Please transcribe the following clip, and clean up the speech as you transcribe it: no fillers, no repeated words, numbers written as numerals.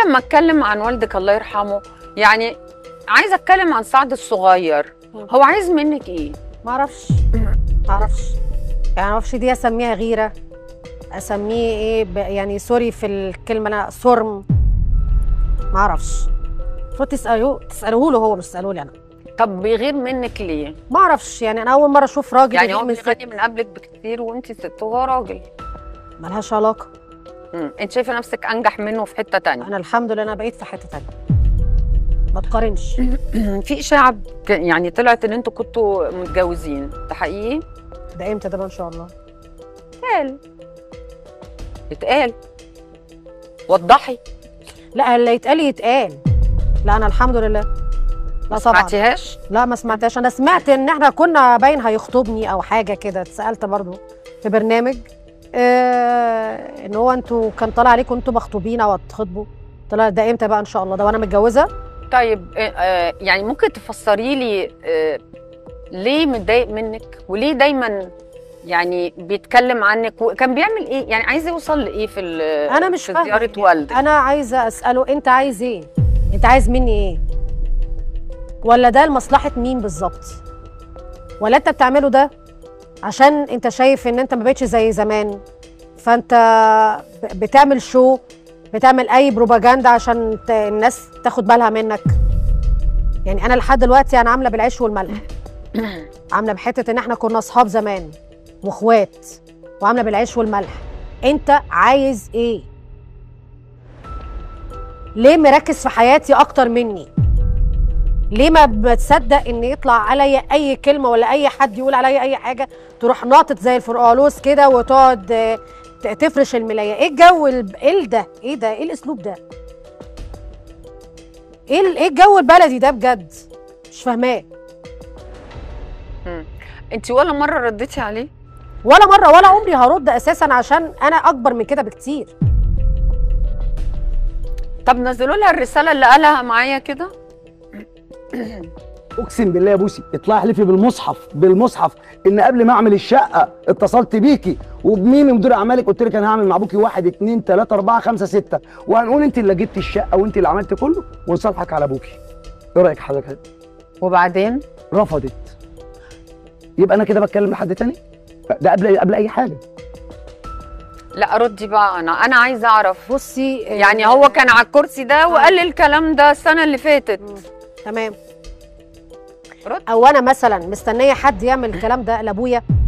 قبل ما اتكلم عن والدك الله يرحمه، يعني عايزه اتكلم عن سعد الصغير. هو عايز منك ايه؟ معرفش يعني معرفش دي اسميها غيره، اسميه ايه يعني سوري في الكلمه، انا صرم، معرفش. المفروض تسالوه له هو، مش تسالوا لي انا. طب بيغير منك ليه؟ معرفش، يعني انا اول مره اشوف راجل يعني هو من بيغني من قبلك بكتير وانت ست وهو راجل. ملهاش علاقه. انت شايفه نفسك انجح منه في حته تانية؟ انا الحمد لله انا بقيت في حته تانية، ما تقارنش. في اشاعه يعني طلعت ان انتوا كنتوا متجوزين، ده حقيقي؟ ده امتى ده بقى ان شاء الله؟ اتقال وضحي. لا اللي يتقال يتقال. لا انا الحمد لله. لا طبعا. ما سمعتيهاش؟ لا ما سمعتهاش. انا سمعت ان احنا كنا باين هيخطبني او حاجه كده، اتسالت برضو في برنامج ان هو انتوا كان طالع عليكم انتوا مخطوبين او هتخطبوا. طلع ده امتى بقى ان شاء الله؟ ده وانا متجوزه. طيب يعني ممكن تفسري لي ليه متضايق منك وليه دايما يعني بيتكلم عنك وكان بيعمل ايه؟ يعني عايز يوصل لايه في انا مش في فاهمه زياره يعني. والدك؟ انا عايزه اساله انت عايز ايه؟ انت عايز مني ايه؟ ولا ده لمصلحه مين بالظبط؟ ولا انت بتعمله ده عشان انت شايف ان انت ما بقتش زي زمان، فانت بتعمل شو، بتعمل اي بروباجندا عشان الناس تاخد بالها منك؟ يعني انا لحد دلوقتي انا عامله بالعيش والملح، عامله بحته ان احنا كنا اصحاب زمان واخوات، وعامله بالعيش والملح. انت عايز ايه؟ ليه مركز في حياتي اكتر مني؟ ليه ما بتصدق ان يطلع عليا اي كلمه ولا اي حد يقول عليا اي حاجه تروح ناطط زي الفرقعلوس كده وتقعد تفرش الملايه؟ ايه الجو ده؟ ايه ده؟ ايه الاسلوب ده؟ ايه الجو البلدي ده بجد؟ مش فاهماه. انت ولا مره رديتي عليه؟ ولا مره، ولا عمري هرد اساسا، عشان انا اكبر من كده بكتير. طب نزلوا لها الرساله اللي قالها معايا كده. اقسم بالله يا بوسي اطلعي احلفي بالمصحف ان قبل ما اعمل الشقه اتصلت بيكي وبميمي مدير اعمالك، قلت لك انا هعمل مع ابوكي 1 2 3 4 5 6 وهنقول انت اللي جبتي الشقه وانت اللي عملتي كله ونصالحك على ابوكي. ايه رايك حضرتك؟ وبعدين رفضت. يبقى انا كده بتكلم لحد تاني؟ ده قبل اي حاجه. لا ردي بقى، انا عايزه اعرف. بصي يعني هو كان على الكرسي ده وقال الكلام ده السنه اللي فاتت. تمام. رد. او انا مثلا مستنيه حد يعمل الكلام ده لابويا؟